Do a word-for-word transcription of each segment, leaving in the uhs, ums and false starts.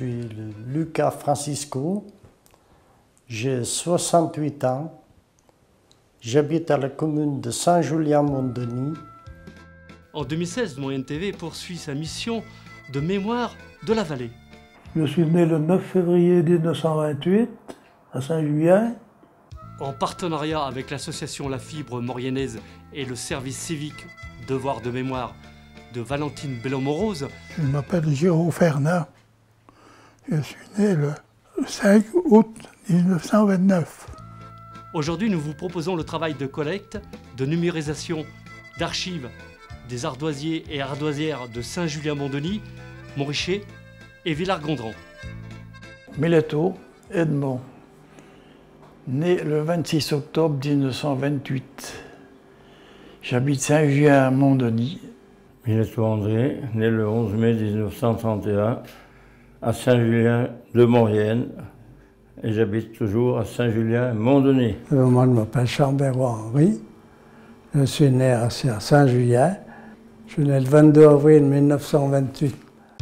suis le Lucas Francisco, j'ai soixante-huit ans, j'habite à la commune de Saint-Julien-Mont-Denis. En deux mille seize, Moyenne T V poursuit sa mission de mémoire de la vallée. Je suis né le neuf février mille neuf cent vingt-huit à Saint-Julien. En partenariat avec l'association La Fibre Mauriennaise et le service civique Devoir de mémoire de Valentine Bello-Morose. Je m'appelle Giraud Fernand. Je suis né le cinq août mille neuf cent vingt-neuf. Aujourd'hui, nous vous proposons le travail de collecte, de numérisation, d'archives des ardoisiers et ardoisières de Saint-Julien-Mont-Denis, Montricher et Villars-Gondran. Miletto, Edmond, né le vingt-six octobre mille neuf cent vingt-huit. J'habite Saint-Julien-Mont-Denis. Miletto André, né le onze mai mille neuf cent trente et un à Saint-Julien-de-Maurienne et j'habite toujours à Saint-Julien-Mont-Denis. Moi, je m'appelle Chambérois Henri. Je suis né à Saint-Julien. Je suis né le vingt-deux avril mille neuf cent vingt-huit.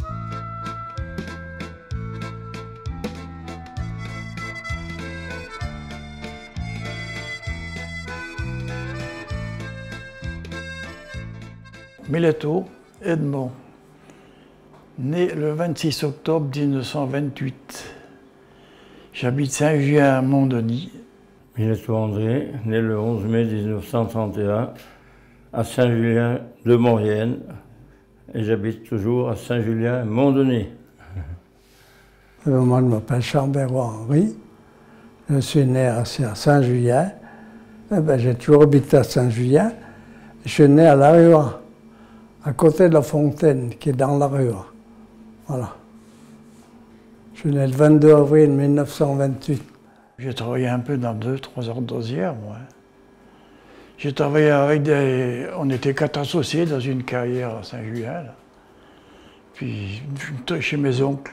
Miletto, Edmond, né le vingt-six octobre mille neuf cent vingt-huit. J'habite Saint-Julien-Mont-Denis. Miletto André, né le onze mai mille neuf cent trente et un à Saint-Julien-de-Maurienne et j'habite toujours à Saint-Julien-Mont-Denis. Moi, je m'appelle Chambérois Henri. Je suis né à Saint-Julien. Eh ben, j'ai toujours habité à Saint-Julien. Je suis né à La Rua, à côté de la fontaine, qui est dans La Rua. Voilà. Je suis né le vingt-deux avril mille neuf cent vingt-huit. J'ai travaillé un peu dans deux, trois ardoisières, moi. J'ai travaillé avec des... On était quatre associés dans une carrière à Saint-Julien, là. Puis chez mes oncles.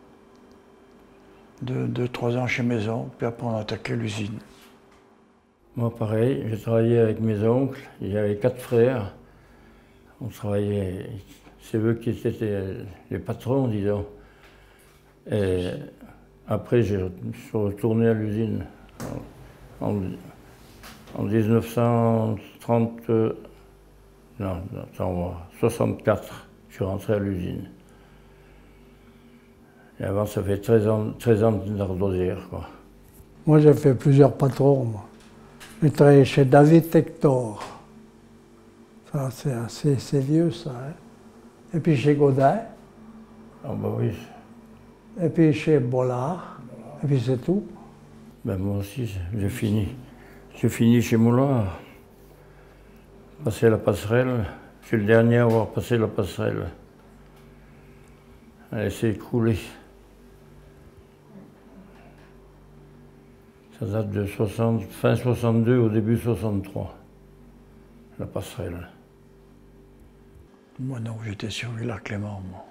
Deux, deux, trois ans chez mes oncles, puis après on a attaqué l'usine. Moi pareil, j'ai travaillé avec mes oncles, il y avait quatre frères. On travaillait, c'est eux qui étaient les patrons, disons. Et après, je suis retourné à l'usine en, en mille neuf cent trente, non, attends, soixante-quatre, je suis rentré à l'usine. Et avant, ça fait treize ans, treize ans d'ardoisière, quoi. Moi, j'ai fait plusieurs patrons, moi. J'ai travaillé chez David Hector. Ça, c'est assez c'est vieux, ça. Hein? Et puis chez Godin. Ah bah oui. Et puis chez Bollard. Et puis c'est tout. Ben moi aussi, j'ai fini. J'ai fini chez Moulard. Passé la passerelle. Je suis le dernier à avoir passé la passerelle. Elle s'est écroulée. Ça date de soixante, fin soixante-deux au début soixante-trois, la passerelle. Moi non, j'étais sur Villars-Clément, moi.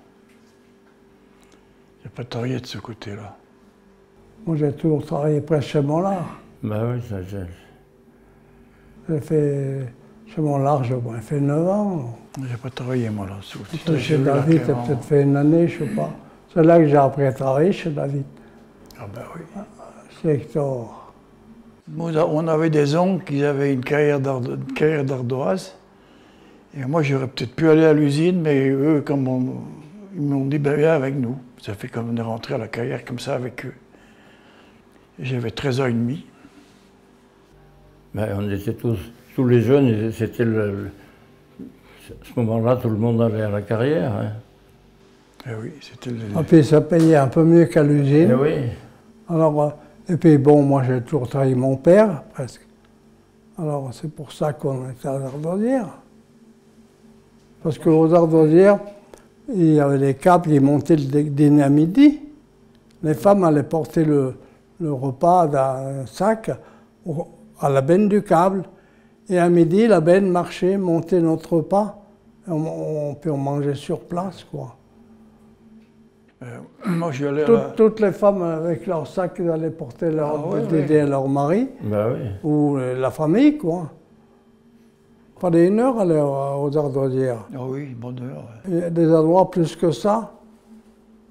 J'ai pas travaillé de ce côté-là. Moi j'ai toujours travaillé près de chez Mollard. Ben oui, ça j'ai... J'ai fait chez Mollard, j'ai au moins fait neuf ans. J'ai pas travaillé moi là. Chez, chez David, j'ai peut-être fait une année, je sais pas. C'est là que j'ai appris à travailler chez David. Ah ben oui. Chez Hector. On avait des oncles qui avaient une carrière d'ardoise. Et moi, j'aurais peut-être pu aller à l'usine, mais eux, comme on, ils m'ont dit, ben viens avec nous. Ça fait comme on est rentré à la carrière comme ça avec eux. J'avais treize ans et demi. Ben, on était tous, tous les jeunes, c'était le, le... À ce moment-là, tout le monde allait à la carrière. Hein. Eh oui, c'était le... Et puis ça payait un peu mieux qu'à l'usine. Eh oui. Alors, et puis bon, moi j'ai toujours travaillé mon père, presque. Alors c'est pour ça qu'on était à l'Ardoisière. Parce qu'aux Ardoisières, il y avait des câbles qui montaient le dîner à midi. Les femmes allaient porter le, le repas dans un sac au, à la benne du câble. Et à midi, la benne marchait, montait notre repas. Et on, on, puis on mangeait sur place, quoi. Euh, moi, je allais Tout, la... Toutes les femmes avec leur sac, ils allaient porter leur ah, oui, d'aider oui. à leur mari. Ben oui. Ou la famille, quoi. Fallait une heure aller aux Ardoisières. Ah oui, bonne heure. Il y a des endroits plus que ça.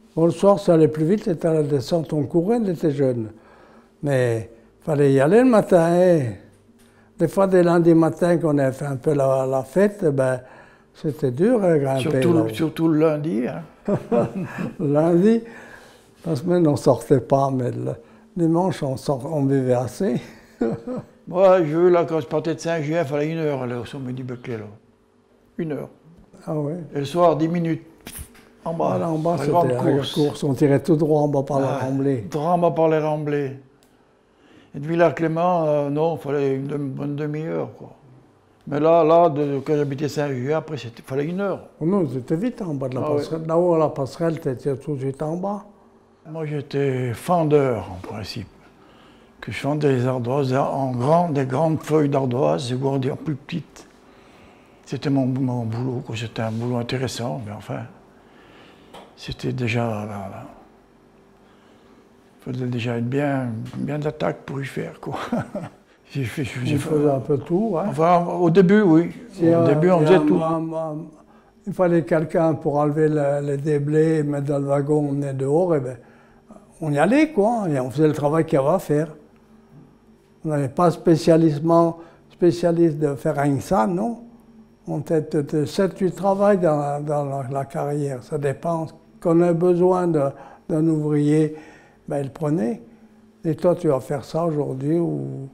Bon, le soir, ça allait plus vite, c'était à la descente, on courait, on était jeunes. Mais il fallait y aller le matin. Hein. Des fois, des lundis matins, qu'on avait fait un peu la, la fête, ben, c'était dur à grimper. Surtout, le, surtout le lundi. Hein. Le lundi, la semaine, on ne sortait pas, mais le dimanche, on, sort, on buvait assez. Moi, je veux, là, quand je partais de Saint-Julien, il fallait une heure aller au sommet du Becquet, là. Une heure. Ah oui. Et le soir, dix minutes. En bas. Voilà, en bas, la c'était grande la course. course. On tirait tout droit en bas par Ah, la remblée. Droit en bas par les remblais. Et de Villars-Clément, euh, non, il fallait une bonne demi-heure, quoi. Mais là, là, de, quand j'habitais Saint-Julien, après, il fallait une heure. Non, c'était vite en bas de la Ah, passerelle. Ouais. Là-haut, à la passerelle, tu étais tout de suite en bas. Moi, j'étais fendeur, en principe. Que je fendais les ardoises en grand, des grandes feuilles d'ardoise, et en plus petites. C'était mon, mon boulot, quoi. C'était un boulot intéressant, mais enfin, c'était déjà là, là. Il fallait déjà être bien, bien d'attaque pour y faire, quoi. J'ai fait, j'ai On faisait un peu tout, hein. Enfin, au début, oui. Si au un, début, on faisait un, tout. Un, un, il fallait quelqu'un pour enlever le, les déblais, mettre dans le wagon, on venait dehors, et ben, on y allait, quoi, et on faisait le travail qu'il y avait à faire. On n'avait pas spécialement spécialiste de faire rien que ça, non. On était sept huit travail dans, la, dans la, la carrière. Ça dépend. Quand on a besoin d'un ouvrier, ben, il le prenait. Et toi, tu vas faire ça aujourd'hui ou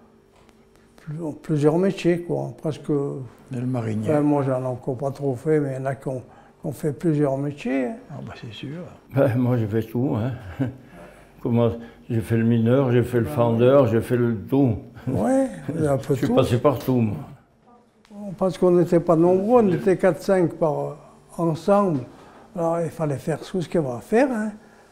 plusieurs métiers, quoi. Presque. Et le marinier. Enfin, moi, j'en ai encore pas trop fait, mais il y en a qui ont, qui ont fait plusieurs métiers. Hein. Ah, bah, c'est sûr. Ben, moi, j'ai fait tout. Hein. Comment... J'ai fait le mineur, j'ai fait le fendeur, j'ai fait le tout. Oui, un peu tout. Je suis passé partout, moi. Parce qu'on n'était pas nombreux, on était quatre cinq par ensemble. Alors il fallait faire tout ce qu'il y avait à faire. Hein.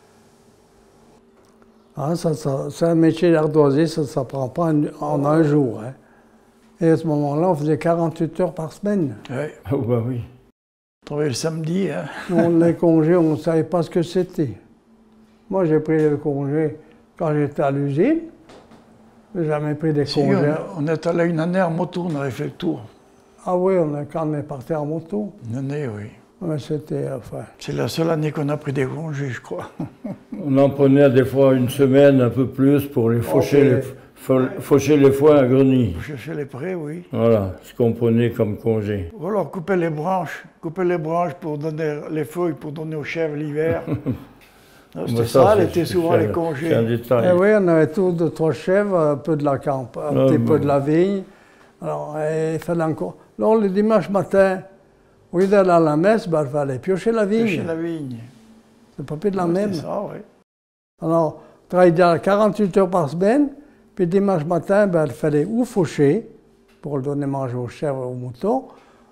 Ah, ça, ça, c'est un métier d'ardoisier, ça ne s'apprend pas en, en un jour. Hein. Et à ce moment-là, on faisait quarante-huit heures par semaine. Ouais. Oh, bah oui. On travaillait le samedi. Hein. On les congés, on ne savait pas ce que c'était. Moi, j'ai pris le congé quand j'étais à l'usine. J'ai jamais pris des Si, congés. On, on est allé une année en moto, on avait fait le tour. Ah oui, on a, quand on est parti en moto. Une année, oui. Ouais, c'était, enfin... C'est la seule année qu'on a pris des congés, je crois. On en prenait des fois une semaine, un peu plus, pour les faucher, okay. les, faucher les foins à Greny. Pour chercher les prés, oui. Voilà, ce qu'on prenait comme congé. Ou alors couper les branches, couper les branches pour donner les feuilles pour donner aux chèvres l'hiver. C'était ça, ça était souvent les congés. C'est un détail. Et oui, on avait tout de trois chèvres, un peu de la camp, un ah, petit bon. peu de la vigne. Alors, il fallait encore... Alors, le dimanche matin, au lieu d'aller à la messe, ben, il fallait piocher la vigne. Piocher la vigne. C'est pas plus de la ouais, même. C'est ça, oui. Alors, on travaillait quarante-huit heures par semaine, puis dimanche matin, ben, il fallait ou faucher, pour le donner manger aux chèvres ou aux moutons,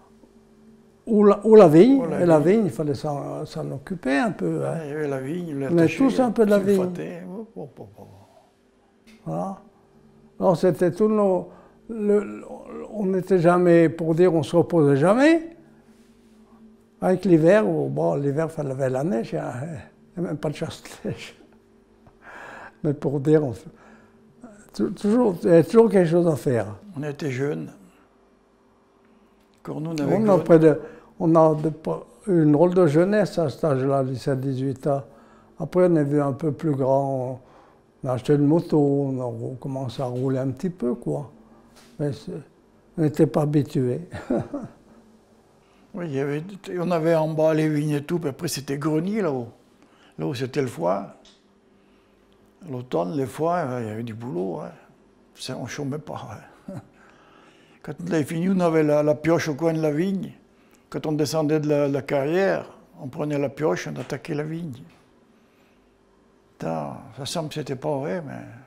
ou la, ou la vigne. Ou la et vigne. La vigne, il fallait s'en occuper un peu. Hein. Ouais, il y avait la vigne, on avait tous un peu de la vigne. Oh, oh, oh. Voilà. Alors, c'était tout nos... Le, on n'était jamais, pour dire, on se reposait jamais. Avec l'hiver, bon, l'hiver, il fallait la neige, il n'y a même pas de chasse-neige. Mais pour dire, on, toujours, il y avait toujours quelque chose à faire. On était jeunes. Quand nous, on avait on a, près de, on a de, eu une drôle de jeunesse à cet âge-là, dix-sept dix-huit ans. Après, on est vu un peu plus grand, on a acheté une moto, on a commencé à rouler un petit peu, quoi. Mais on n'était pas habitués. Oui, il y avait, on avait en bas les vignes et tout, puis après c'était Greny là-haut. Là-haut c'était le foin. L'automne, les foins, il y avait du boulot. Hein. On ne chômait pas. Hein. Quand on avait fini, on avait la, la pioche au coin de la vigne. Quand on descendait de la, la carrière, on prenait la pioche, on attaquait la vigne. Putain, ça semble que c'était pas vrai,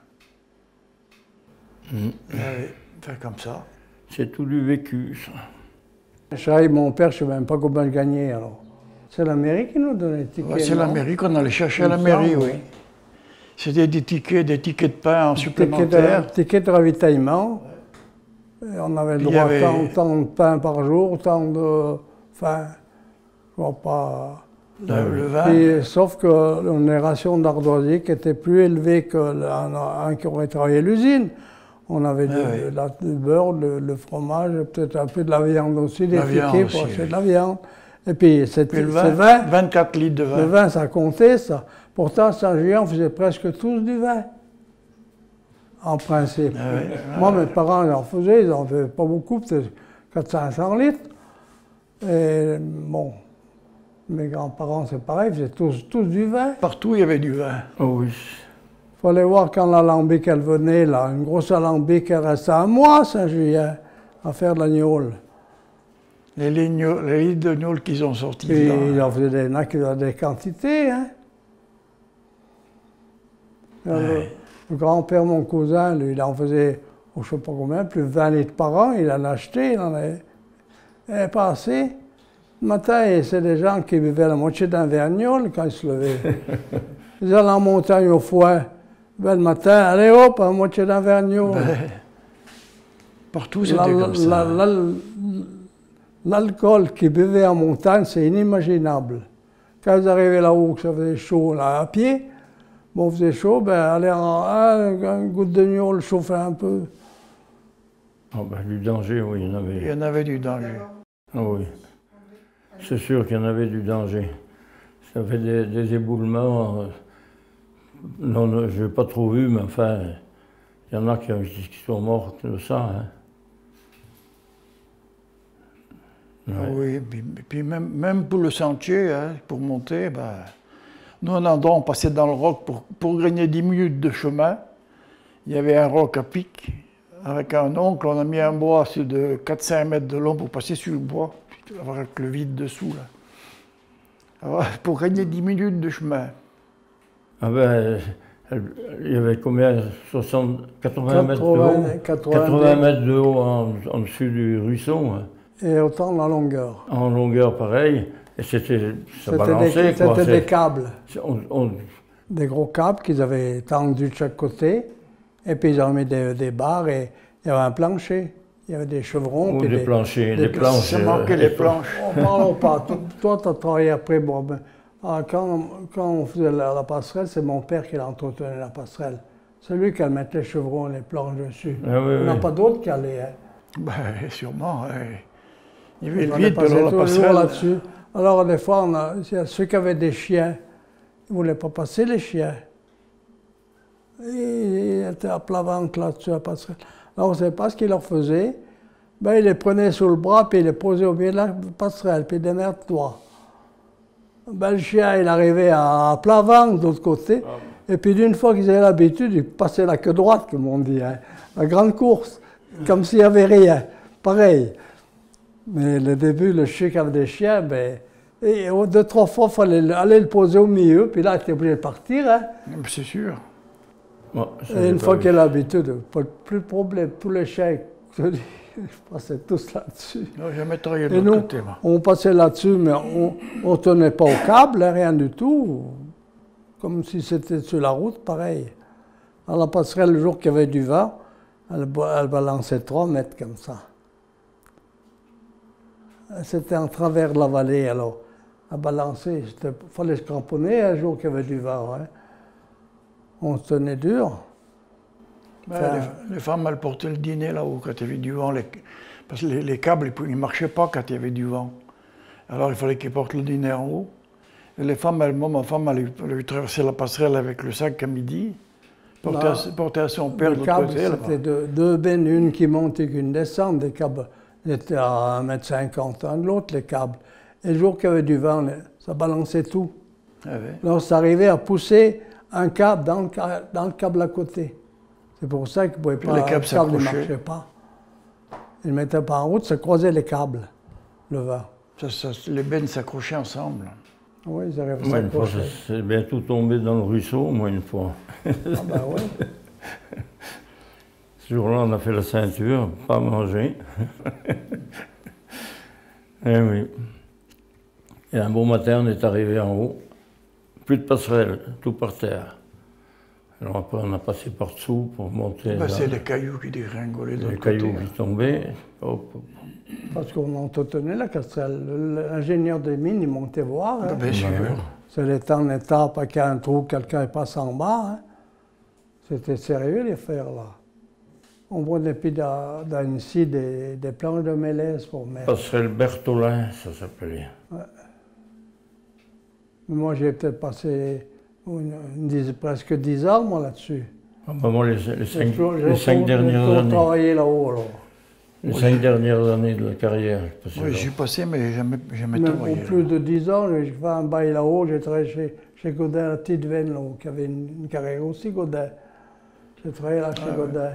mais... Mmh. Fait comme ça. C'est tout du vécu, ça. Je travaillais avec mon père, je ne sais même pas combien je gagnais, alors. C'est la mairie qui nous donnait les tickets, ouais, c'est la mairie qu'on allait chercher à la mairie, oui. C'était des tickets, des tickets de pain en supplémentaire. Des tickets de ravitaillement. Et on avait le droit à avait... tant, tant de pain par jour, tant de... Enfin, je vois pas... Le, le vin. Et, sauf qu'on a une ration d'ardoisier qui était plus élevée qu'un qui aurait travaillé à l'usine. On avait ah, du, oui. la, du beurre, le, le fromage, peut-être un peu de la viande aussi, des tickets pour acheter de la viande. Et puis, c'était le vin, vin, vingt-quatre litres de vin. Le vin, ça comptait, ça. Pourtant, Saint-Julien faisait presque tous du vin. En principe. Ah ouais, Moi, ouais. mes parents, ils en faisaient, ils en faisaient pas beaucoup, peut-être quatre cents à cinq cents litres. Et bon, mes grands-parents, c'est pareil, ils faisaient tous, tous du vin. Partout, il y avait du vin. Oh oui. Il fallait voir quand l'alambic, elle venait, là, une grosse alambic, elle restait un mois, Saint-Julien, à faire de la gnôle. Les lignes, les litres de gnôle qu'ils ont sortis. Puis, là. il en faisait des, il y en a qui faisaient des quantités, hein. Le, Ouais. le grand-père, mon cousin, lui, il en faisait, oh, je ne sais pas combien, plus de vingt litres par an, il en achetait, il en avait, il avait pas assez. Le matin, c'est des gens qui buvaient la moitié d'un verre de gnôle quand ils se levaient. Ils allaient en montagne au foin. Ben, le matin, allez hop, la moitié d'un verre de gnôle. Ben, partout, c'était La- comme ça. la- la- L'alcool qu'ils buvaient en montagne, c'est inimaginable. Quand ils arrivaient là-haut, que ça faisait chaud, là, à pied, bon, faisait chaud, ben, allez en un, un goutte de gnôle chauffer un peu. Oh, ben, du danger, oui, il y en avait. Il y en avait du danger. Ah oui. C'est sûr qu'il y en avait du danger. Ça fait des, des éboulements. euh, Non, non, je n'ai pas trop vu, mais enfin, il y en a qui, qui sont morts de ça. Hein. Ouais. Oui, puis, puis même, même pour le sentier, hein, pour monter, ben, nous, un endroit, on passait dans le roc pour, pour gagner dix minutes de chemin. Il y avait un roc à pic. Avec un oncle, on a mis un bois de quatre à cinq mètres de long pour passer sur le bois, puis avec le vide dessous. Là. Alors, pour gagner dix minutes de chemin. Ah ben, elle- il y avait combien soixante, quatre-vingts mètres de haut quatre-vingts, quatre-vingts quatre-vingts mètres de haut en, en dessus du ruisseau, hein. Et autant de la longueur. En longueur pareil, et c'était, ça C'était balançait des, quoi. c'était C'est- des câbles, c'est- on- on- des gros câbles qu'ils avaient tendus de chaque côté. Et puis ils avaient mis des, des barres et il y avait un plancher. Il y avait des chevrons. ou puis des, des- planchers, des des planches. Ça manquait euh, les planches. Oh, parlons pas. Toi- Toi, tu as travaillé après. Bon, ben, ah, quand, quand on faisait la, la passerelle, c'est mon père qui entretenait la passerelle. C'est lui qui allait mettre les chevrons et les planches dessus. Ah oui, Il n'y en a oui. pas d'autres qui allaient. Hein. Ben, sûrement. hein. Il y avait Il le fallait vide passer dans la tous les jours passerelle. là-dessus. Alors, des fois, on a, il y a ceux qui avaient des chiens, ils ne voulaient pas passer les chiens. Et ils étaient à plat ventre là-dessus, à la passerelle. Alors, on ne savait pas ce qu'ils leur faisaient. Ben, ils les prenaient sous le bras, puis ils les posaient au milieu de la passerelle, puis démerde-toi. Ben, le chien, il arrivait à plat ventre de l'autre côté. Et puis, d'une fois qu'ils avaient l'habitude, ils passaient la queue droite, comme on dit, hein, la grande course, comme s'il n'y avait rien. Pareil. Mais le début, le chien qui avait des chiens, ben, et deux, trois fois, il fallait aller le poser au milieu, puis là, il était obligé de partir. Hein. C'est sûr. Bon, ça, Et j'ai une pas fois vu. qu'il a l'habitude, pas plus de problème. Tous les chiens, je te dis, je passais tous là-dessus. Non, j'ai jamais travaillé de Et l'autre nous, côté, moi. on passait là-dessus, mais on ne tenait pas au câble, hein, rien du tout. Comme si c'était sur la route, pareil. À la passerelle, le jour qu'il y avait du vent, elle, ba- elle balançait trois mètres comme ça. C'était en travers de la vallée, alors. À balancer, il fallait se cramponner un jour qu'il y avait du vent. Hein. On se tenait dur. Ben, Enfin, les, les femmes, elles portaient le dîner là-haut quand il y avait du vent. les- parce que les, les câbles, ils ne marchaient pas quand il y avait du vent. Alors il fallait qu'ils portent le dîner en haut. Et les femmes, elles, moi, ma femme, elle, elle a eu traversé la passerelle avec le sac à midi, portait, à, Non. portait à son père de Le l'autre câble, côté. là-bas. c'était deux, deux bennes, une qui montait et une descente. Les câbles étaient à un mètre cinquante un de l'autre, les câbles. Et le jour qu'il y avait du vent, ça balançait tout. Ah ouais. Alors, ça arrivait à pousser un câble dans le, ca- dans le câble à côté. C'est pour ça qu'ils ne pouvaient Puis pas. les câbles le câble ne s'accrochaient. marchait pas. Ils ne mettaient pas en route, ça croisait les câbles, le vent. Ça, ça, les bennes s'accrochaient ensemble. Oui, ils arrivaient à Moi, une fois, s'accrocher. c'est bien tout tombé dans le ruisseau, moi, une fois. Ah ben oui. Ce jour-là, on a fait la ceinture, pas manger. Eh oui. Et un bon matin, on est arrivé en haut. Plus de passerelle, tout par terre. Alors après, on a passé par dessous pour monter. Ben, là. c'est les cailloux qui dégringolaient de Les l'autre cailloux côté. qui tombaient. Hop, hop. Parce qu'on entretenait la casserelle. L'ingénieur des mines, il montait voir. hein. Ben, bien sûr. C'est les temps d'étape, qu'il y a un trou, quelqu'un passe en bas. hein. C'était sérieux, les fers, là. on prenait puis dans, dans ici des, des planches de mélèze pour mettre. Passerelle Bertholin, ça s'appelait. Ouais. Moi, j'ai peut-être passé une, une dix, presque dix ans, moi, là-dessus. Ah, bah, moi, les, les cinq, toujours, les cinq dernières J'ai années. travaillé là-haut, alors. Les cinq j'ai... dernières années de la carrière. Oui, j'y suis passé, mais jamais, jamais Même travaillé. pour plus de dix ans, j'ai fait un bail là-haut, j'ai travaillé chez, chez Godin, la petite veine, là, qui avait une, une carrière aussi, Godin. J'ai travaillé là chez ah, Godin.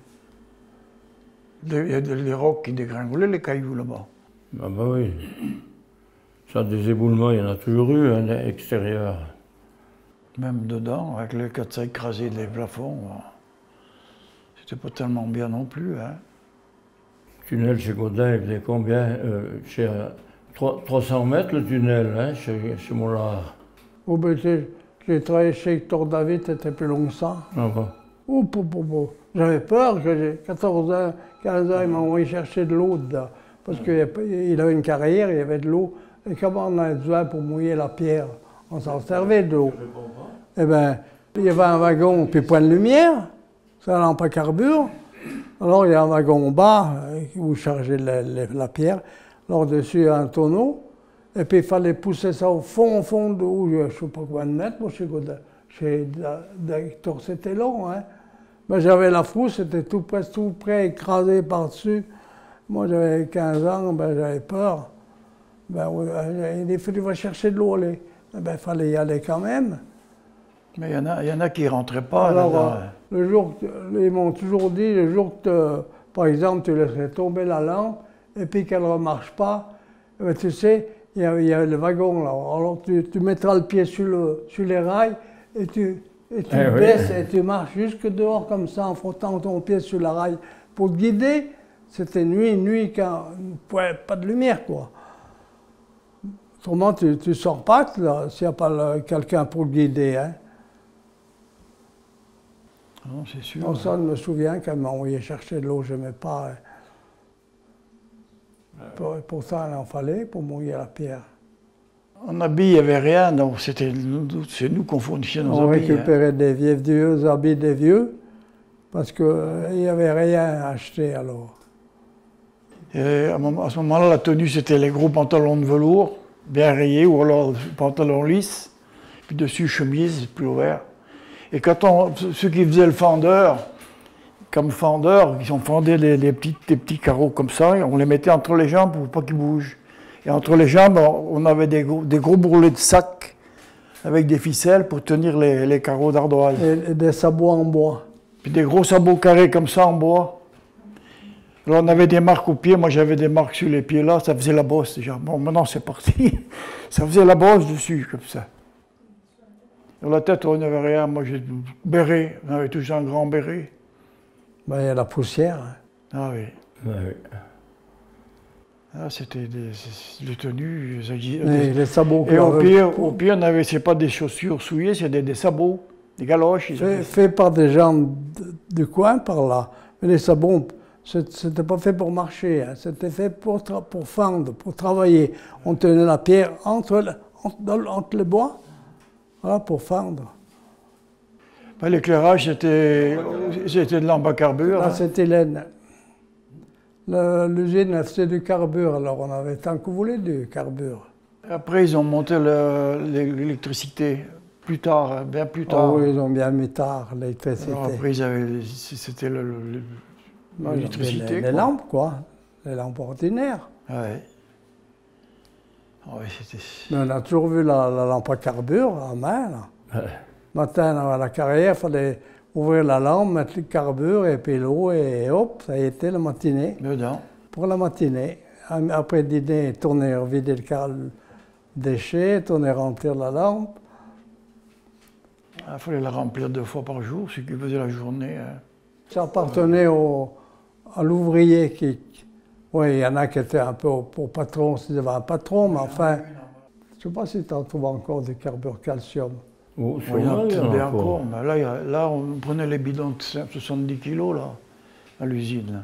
Il y a des rocs qui dégringolaient les cailloux là-bas. Ah bah oui. Ça, des éboulements, il y en a toujours eu, hein, extérieur. Même dedans, avec les quatre cents écrasés des plafonds, c'était pas tellement bien non plus. Hein. Le tunnel chez Godin, il faisait combien euh, chez, euh, trois cents mètres le tunnel, hein, chez, chez Mollard. Oh, ben, j'ai travaillé chez Hector David, c'était plus long que ça. Ah bon. Oh, pou, pou, pou. J'avais peur que j'ai quatorze ans, quinze ans, il m'a envoyé chercher de l'eau dedans. Parce qu'il avait une carrière, il y avait de l'eau. Et comment on avait besoin pour mouiller la pierre? On s'en servait de l'eau. Eh bien, il y avait un wagon, puis point de lumière, ça n'allait pas carbure. Alors il y a un wagon bas où chargeait la, la, la pierre. Alors dessus, il y a un tonneau. Et puis il fallait pousser ça au fond, au fond de où, je ne sais pas combien de mètres, moi, chez Godin. Chez Hector, c'était long, hein. Ben, j'avais la frousse, c'était tout près, tout près écrasé par-dessus. Moi, j'avais quinze ans, ben, j'avais peur. Ben, il fallait chercher de l'eau, ben, il fallait y aller quand même. Mais il y en a, il y en a qui ne rentraient pas. Alors, là, euh, le jour, ils m'ont toujours dit, le jour que, par exemple, tu laisserais tomber la lampe, et puis qu'elle ne remarche pas, ben, tu sais, il y, a, il y a le wagon là. Alors, tu, tu mettras le pied sur, le, sur les rails, et tu, et tu eh baisses, oui. Et tu marches jusque dehors comme ça, en frottant ton pied sur la rail. Pour te guider, c'était nuit, nuit, quand, ouais, pas de lumière, quoi. Autrement, tu ne sors pas, s'il n'y a pas quelqu'un pour te guider, hein. Non, c'est sûr. Donc, ça, je me souviens qu'elle m'a envoyé chercher de l'eau, je n'aimais pas. Hein. Pour, pour ça, il en fallait pour mouiller la pierre. En habit, il n'y avait rien, donc c'est nous qu'on fournissait nos On habits. On récupérait hein. des vieux, vieux habits des vieux, parce qu'il euh, n'y avait rien à acheter alors. Et à, à ce moment-là, la tenue, c'était les gros pantalons de velours, bien rayés, ou alors pantalons lisses, puis dessus, chemise, plus ouvert. Et quand on, ceux qui faisaient le fendeur, comme fendeur, ils ont fendé des, des, petits, des petits carreaux comme ça, et on les mettait entre les jambes pour pas qu'ils bougent. Et entre les jambes, on avait des gros, des gros bourrelets de sac avec des ficelles pour tenir les, les carreaux d'ardoise. Et, et des sabots en bois. Puis des gros sabots carrés comme ça en bois. Alors on avait des marques aux pieds, moi j'avais des marques sur les pieds là, ça faisait la bosse déjà. Bon, maintenant c'est parti, ça faisait la bosse dessus comme ça. Sur la tête, on n'avait rien, moi j'ai béret, on avait toujours un grand béret. Ben, il y a la poussière. Hein. Ah oui. Ah, oui. Ah, c'était des, des tenues. Des, des, les sabots. Et au pire, au pire, on avait, c'est pas des chaussures souillées, c'est des, des sabots, des galoches. Fait, fait par des gens du coin par là. Mais les sabots, c'était pas fait pour marcher, hein. C'était fait pour, pour fendre, pour travailler. On tenait la pierre entre, entre, entre les bois, voilà, pour fendre. Ben, l'éclairage, c'était de lampe à carbure. Là, hein. c'était laine. L'usine faisait du carbure, alors on avait tant que vous voulez du carbure. Après, ils ont monté l'électricité, plus tard, bien plus tard. Oh oui, ils ont bien mis tard, l'électricité. Après, c'était l'électricité. Les, les lampes, quoi. Les lampes ordinaires. Ouais. Oh, oui, mais on a toujours vu la, la lampe à carbure à main, là. Ouais. Matin, à la carrière, il fallait ouvrir la lampe, mettre le carbure et puis l'eau, et hop, ça a été la matinée. Dedans. Pour la matinée. Après le dîner, tourner, vider le déchet, tourner, remplir la lampe. Il fallait la remplir deux fois par jour, ce qui faisait la journée. Hein. Ça appartenait au, à l'ouvrier qui... Oui, il y en a qui étaient un peu au, au patron, s'ils avaient un patron, mais enfin... Je ne sais pas si tu en trouves encore du carbure calcium. Oh, oui, il y en a bien encore. Mais là, a, là, on prenait les bidons de soixante-dix kilos là, à l'usine.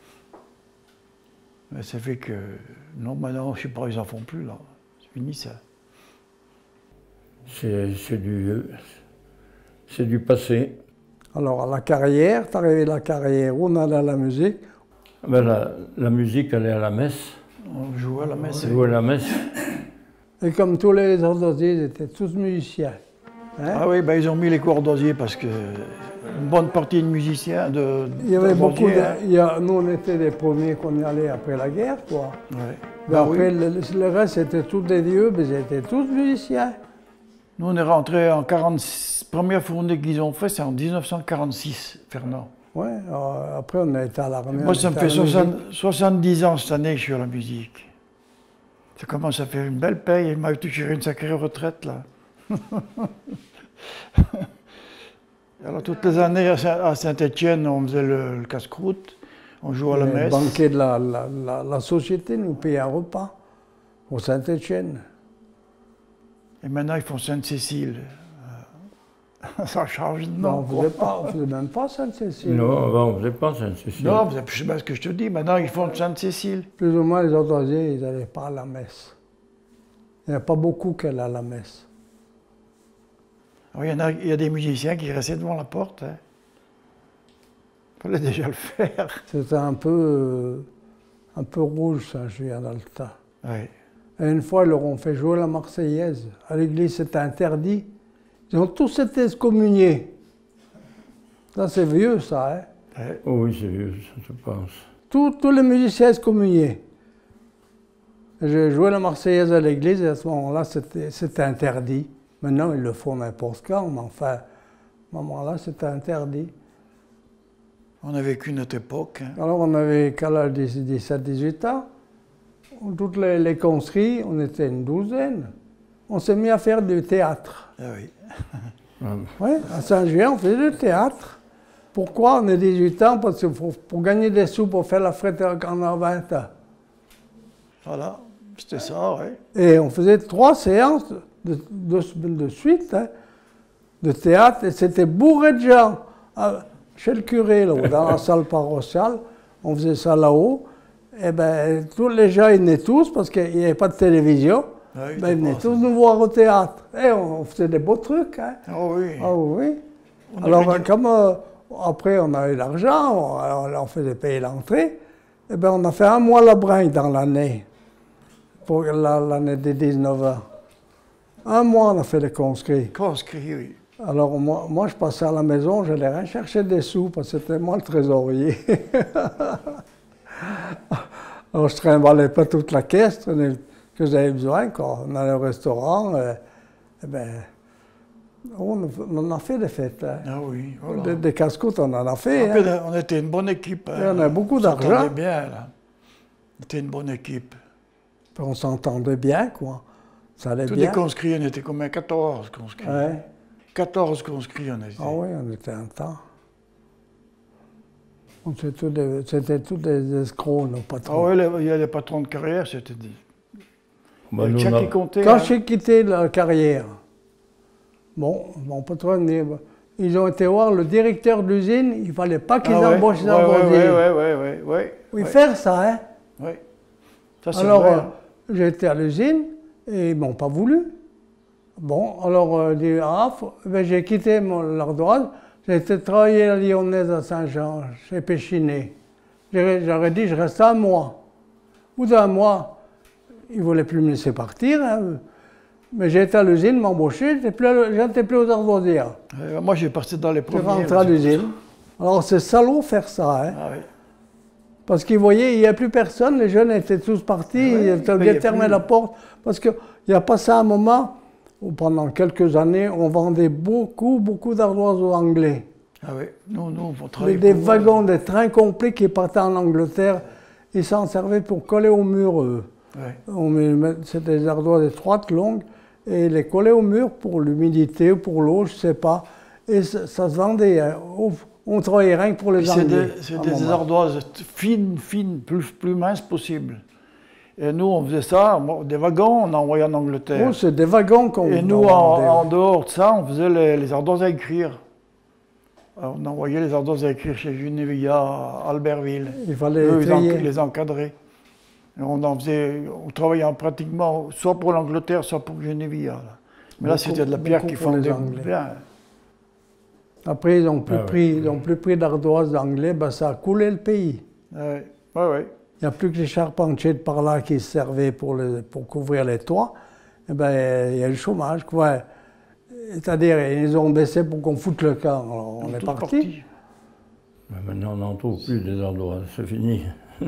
Mais ça fait que, non, maintenant, je ne sais pas, ils n'en font plus là. C'est fini ça. C'est du, c'est du passé. Alors, à la carrière, t'arrivais à la carrière, on allait à la musique. Ben, la, la musique, elle est à la messe. On jouait à la messe. On jouait à la messe. Et comme tous les ardosiers, ils étaient tous musiciens. Hein? Ah oui, ben, ils ont mis les cordosiers parce que une bonne partie de musiciens, de Il y avait beaucoup de... hein. Il y a, nous, on était les premiers qu'on y allait après la guerre, quoi. Ouais. Mais Ben après, oui. le, le reste, c'était tous des vieux, mais ils étaient tous musiciens. Nous, on est rentrés en quarante-six. Première fournée qu'ils ont fait, c'est en mille neuf cent quarante-six, Fernand. Ouais, euh, après, on a été à l'armée. Moi, on ça me était à fait la soixante musique. soixante-dix ans cette année que je suis à la musique. Ça commence à faire une belle paye. Il m'a touché une sacrée retraite, là. Alors, toutes les années, à Saint-Étienne, on faisait le, le casse-croûte. On jouait à la Les messe. banquiers de la, la, la, la société nous payaient un repas au Saint-Étienne. Et maintenant, ils font Sainte-Cécile. Euh, Ça change de nom. Non, on ne faisait, pas- on faisait même pas Sainte-Cécile. Non, avant, on ne faisait pas Sainte-Cécile. Non, vous avez- je sais pas ce que je te dis. Maintenant, ils font Sainte-Cécile. Plus ou moins, les ardosiers, ils n'allaient pas à la messe. Il n'y a pas beaucoup qui allaient à la messe. Alors, il, y en a, il y a des musiciens qui restaient devant la porte. Hein. Il fallait déjà le faire. C'était un peu, euh, un peu rouge, Saint-Julien d'Alta. Oui. Et une fois, ils leur ont fait jouer la Marseillaise. À l'église, c'était interdit. Ils ont tous été excommuniés. Ça, c'est vieux, ça, hein? Ouais. Oh oui, c'est vieux, je pense. Tous, tous les musiciens excommuniés. Et j'ai joué la Marseillaise à l'église et à ce moment-là, c'était c'était interdit. Maintenant, ils le font n'importe quand, mais enfin, à ce moment-là, c'était interdit. On a vécu notre époque. Hein. Alors, on avait qu'à l'âge de dix-sept dix-huit ans. Toutes les, les conscrits, on était une douzaine. On s'est mis à faire du théâtre. Ah oui. Ah, Oui, à Saint-Julien, on faisait du théâtre. Pourquoi on a dix-huit ans? Parce que pour, pour gagner des sous pour faire la fête quand on a vingt ans. Voilà, c'était ça, oui. Et on faisait trois séances de, deux semaines de suite hein, de théâtre et c'était bourré de gens. Ah, chez le curé, là, dans la salle paroissiale, on faisait ça là-haut. Et bien, tous les gens, ils venaient tous parce qu'il n'y avait pas de télévision. Ah oui, Ben, ils venaient c'est tous pas nous voir au théâtre. Et on, on faisait des beaux trucs. Hein. ça. Oh oui. Ah oui. On Alors, avait dit- comme euh, après on avait l'argent, on, on faisait payer l'entrée, eh bien, on a fait un mois la bringue dans l'année, pour la- l'année des dix-neuf ans. Un mois, on a fait les conscrits. Conscrit, oui. Alors, moi, moi, je passais à la maison, j'allais rien chercher des sous, parce que c'était moi le trésorier. Alors, je ne trimballais pas toute la caisse que j'avais besoin. Quand on allait au restaurant, euh, eh ben, on, on en a fait des fêtes. Hein. Ah oui, voilà. Des, des casse-côtes, on en a fait. Après, hein. on était une bonne équipe. hein. Et on a beaucoup On d'argent. s'entendait bien, là. On était une bonne équipe. Puis on s'entendait bien, quoi. Ça allait Tous bien. les conscrits, on était combien? quatorze conscrits. Ouais. quatorze conscrits, on était. Ah oui, on était un temps. On C'était tous des, c'était tous des escrocs, nos Ah patrons. oui, les- il y a les patrons de carrière, c'était dit. bah, Le nous, chèque on a- qui comptait. Quand hein. j'ai quitté la carrière, bon, mon patron, il- ils ont été voir le directeur de l'usine, il ne fallait pas qu'ils Ah ouais, embauchent des ouais, ouais, embauchés. ouais, ouais, ouais, ouais, ouais, Oui, ouais, faire ça, hein. ouais. Ça, c'est Alors, vrai, euh, hein. j'ai été à l'usine et ils m'ont pas voulu. Bon, alors, euh, j'ai dit, ah, faut- ben, j'ai quitté mon l'ardoise, j'ai été travailler à la Lyonnaise à Saint-Jean, chez Péchinet. J'aurais j'aurais dit, je reste un mois. Au bout d'un mois, ils ne voulaient plus me laisser partir. hein. Mais j'ai été à l'usine, m'embaucher, j'étais plus, à- j'étais plus aux ardoisières. Euh, moi, j'ai passé dans les Je suis premiers. rentré à l'usine. Alors, c'est salaud faire ça, hein. Ah oui. Parce qu'ils voyaient, il n'y a plus personne, les jeunes étaient tous partis, Ouais, ils étaient il obligés y de a fermer plus. la porte. Parce qu'il n'y a pas ça un moment où pendant quelques années, on vendait beaucoup, beaucoup d'ardoises aux Anglais. Ah oui. Nous, nous, on Mais travaillait des pour- wagons, des trains complets qui partaient en Angleterre, ils s'en servaient pour coller au mur, eux. Ouais. On met- C'était des ardoises étroites, longues, et les coller au mur pour l'humidité, pour l'eau, je ne sais pas. Et ça, ça se vendait. hein. On- On travaillait rien que pour les Puis C'est Anglais. des, c'est à un des moment. ardoises fines, fines, plus, plus minces possible. Et nous, on faisait ça, bon, des wagons, on envoyait en Angleterre. Oh, c'est des wagons qu'on Et nous, on en, vendait. en dehors de ça, on faisait les, les ardoises à écrire. Alors, on envoyait les ardoises à écrire chez Genevia, à Albertville. Il fallait Eux, ils en- trier. les encadrer. Et on en faisait, on travaillait en pratiquement soit pour l'Angleterre, soit pour Genevia. là. Mais là, Beaucoup- c'était de la pierre beaucoup qui pour les fondait Anglais. bien. Après, ils n'ont plus, Ah, pris, ouais. ils ont plus pris d'ardoise d'anglais, ben, ça a coulé le pays. Ouais, ouais, ouais. Il n'y a plus que les charpentiers de par là qui se servaient pour, le, pour couvrir les toits. Et ben, il y a le chômage, quoi. C'est-à-dire, ils ont baissé pour qu'on foute le camp. Alors, on est tous parti. partis. Mais maintenant, on n'en trouve plus des ardoises, c'est fini.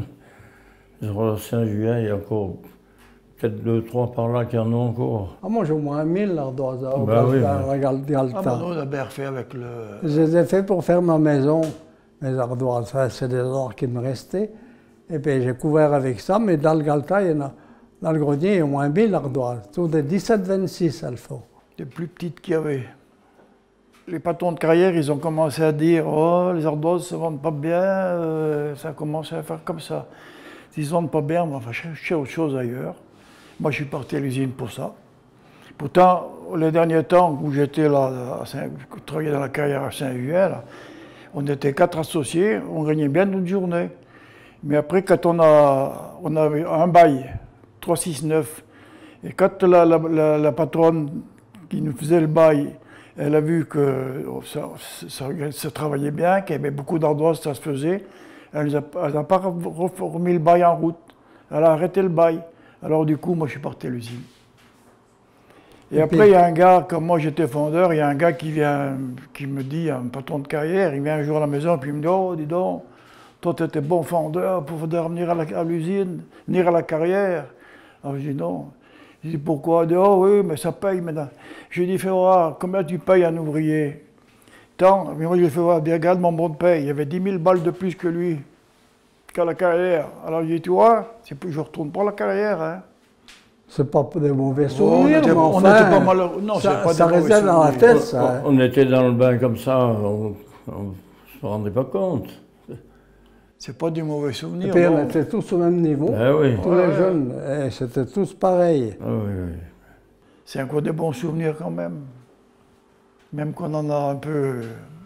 Sur Saint-Julien, il y a encore peut-être deux, trois par là qui en ont encore. Ah, moi, j'ai au moins mille ardoises à Bah oui, Galta. Ah, bah, nous, on a bien refait avec le... Je les ai fait pour faire ma maison, mes ardoises. Ça, c'est des arbres qui me restaient. Et puis, j'ai couvert avec ça, mais dans le Galta, il y en a, dans le grenier, il y a au moins mille ardoises. Tout des dix-sept vingt-six, elles font. Les plus petites qu'il y avait. Les patrons de carrière, ils ont commencé à dire « Oh, les ardoises ne se vendent pas bien, euh, ça a commencé à faire comme ça. » Ils ne se vendent pas bien, on va chercher autre chose ailleurs. Moi, je suis parti à l'usine pour ça. Pourtant, les derniers temps où j'étais là, à Saint, je travaillais dans la carrière à Saint-Julien, on était quatre associés, on gagnait bien notre journée. Mais après, quand on a, on avait un bail, trois six neuf, et quand la, la, la, la patronne qui nous faisait le bail, elle a vu que ça, ça, ça travaillait bien, qu'il y avait beaucoup d'ardoises, ça se faisait, elle n'a pas remis le bail en route. Elle a arrêté le bail. Alors du coup, moi, je suis parti à l'usine. Et, et après, il y a un gars, comme moi, j'étais fondeur, il y a un gars qui vient, qui me dit, un patron de carrière, il vient un jour à la maison, puis il me dit « Oh, dis donc, toi, tu étais bon fondeur pour venir à l'usine, venir à la carrière. » Alors je dis « Non. » Je dis « Pourquoi ?» Il dit « Oh oui, mais ça paye maintenant. » Je lui dis « Fais voir, combien tu payes un ouvrier ?» Tant. Mais moi, je lui ai fait voir, regarde mon bon de paye, il y avait dix mille balles de plus que lui, qu'à la carrière. Alors je lui ai dit « Tu vois, je ne retourne pas à la carrière. Hein. » C'est pas des mauvais souvenirs, oh, mais on enfin, n'était pas malheureux. Non, ça, pas ça des restait dans la tête, ça. On, on était dans le bain comme ça, on ne se rendait pas compte. C'est pas des mauvais souvenirs. Et puis non. on était tous au même niveau, Ben oui. tous Ouais, les ouais. jeunes, et c'était tous pareils. Ah oui, oui. C'est encore des bons souvenirs quand même. Même qu'on en a un peu